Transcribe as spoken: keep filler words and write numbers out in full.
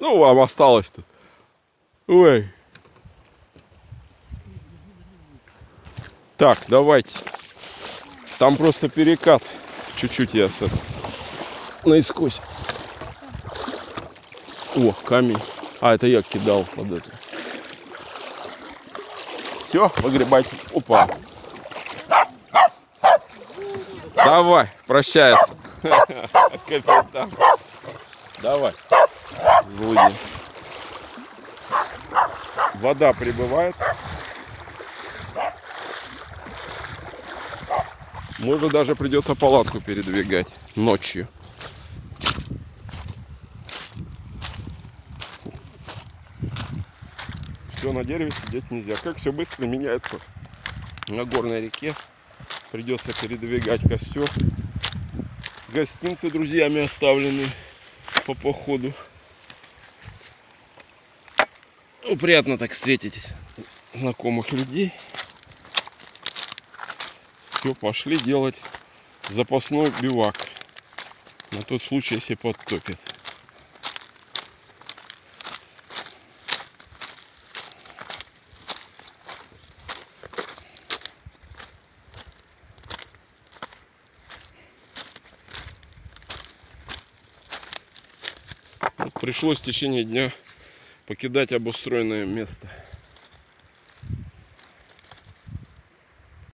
Ну, вам осталось-то. Ой. Так, давайте. Там просто перекат. Чуть-чуть я с этого наискось. О, камень. А, это я кидал под это. Все, выгребайте. Опа. Давай, прощается. Капитан. Давай. Злыдень. Вода прибывает. Может, даже придется палатку передвигать ночью. Все, на дереве сидеть нельзя. Как все быстро меняется на горной реке. Придется передвигать костер. Гостинцы друзьями оставлены по походу. Ну, приятно так встретить знакомых людей. Все, пошли делать запасной бивак. На тот случай, если подтопит. Вот пришлось в течение дня покидать обустроенное место.